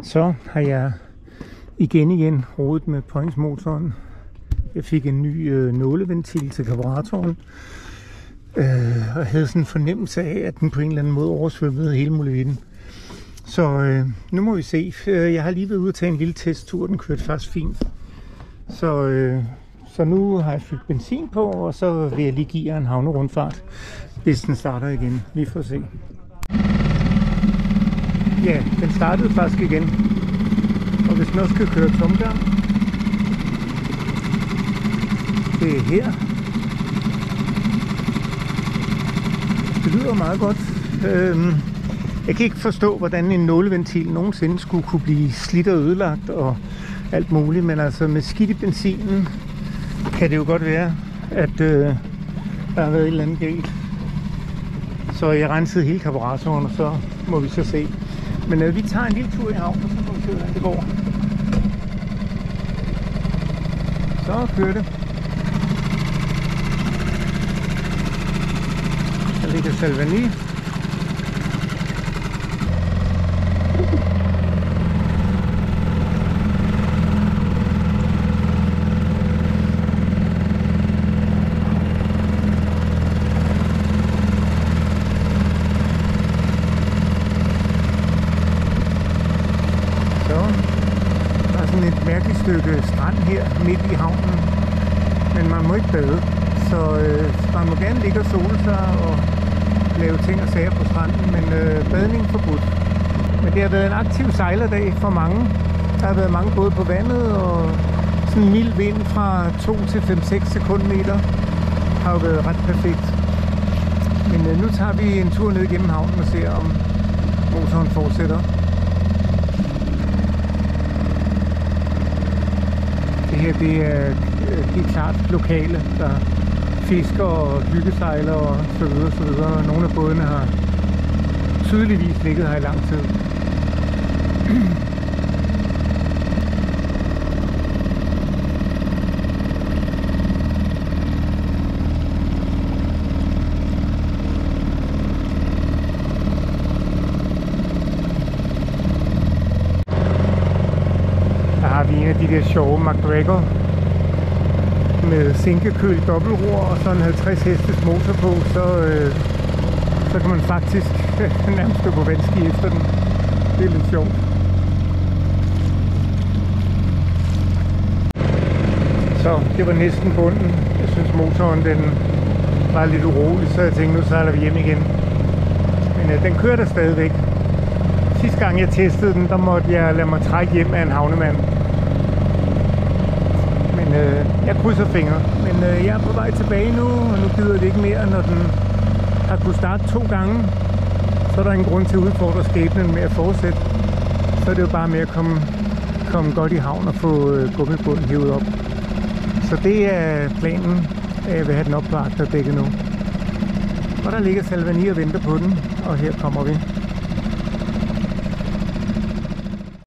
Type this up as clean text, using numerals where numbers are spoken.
Så har jeg igen rodet med påhængsmotoren. Jeg fik en ny nåleventil til karburatoren. Og havde sådan en fornemmelse af, at den på en eller anden måde oversvømmede hele muligheden. Så nu må vi se. Jeg har lige været ude og tage en lille testtur. Den kørte faktisk fint. Så nu har jeg fyldt benzin på, og så vil jeg lige give jer en havnerundfart, hvis den starter igen. Vi får se. Ja, den startede faktisk igen. Og hvis den også skal køre tomgang, det er her. Det lyder meget godt. Jeg kan ikke forstå, hvordan en nåleventil nogensinde skulle kunne blive slidt og ødelagt og alt muligt, men altså med skidt i benzinen kan det jo godt være, at der har været et eller andet galt. Så jeg rensede hele karburatoren, og så må vi så se. Men vi tager en lille tur i havnen, så må vi se, hvordan det går. Så kører det. Der ligger Salvani. Et mærkeligt stykke strand her midt i havnen, men man må ikke bade, så man må gerne ligge og sole sig og lave ting og sager på stranden, men badning forbudt. Men det har været en aktiv sejlerdag for mange. Der har været mange både på vandet, og sådan en mild vind fra 2 til 5-6 sekundmeter har jo været ret perfekt. Men nu tager vi en tur ned gennem havnen og ser, om motoren fortsætter. Det her, det er helt klart lokale, der fisker og hyggesejler og så videre, så videre. Nogle af bådene har tydeligvis ligget her i lang tid. En af de der sjove MacGregor med sænkekøl dobbeltror og sådan 50 hestes motor på, så kan man faktisk nærmest stå på vandski efter den. Det er lidt sjovt. Så det var næsten bunden. Jeg synes motoren den var lidt urolig, så jeg tænkte, nu sejler vi hjem igen. Men den kører der stadigvæk. Sidste gang jeg testede den, der måtte jeg lade mig trække hjem af en havnemand. Jeg krydser fingre, men jeg er på vej tilbage nu, og nu gider det ikke mere, når den har kunnet starte 2 gange. Så er der ingen grund til at udfordre skæbnen med at fortsætte. Så er det jo bare med at komme godt i havn og få gummibunden hævet op. Så det er planen, at jeg vil have den op på agterdækket nu. Og der ligger Salvani og venter på den, og her kommer vi.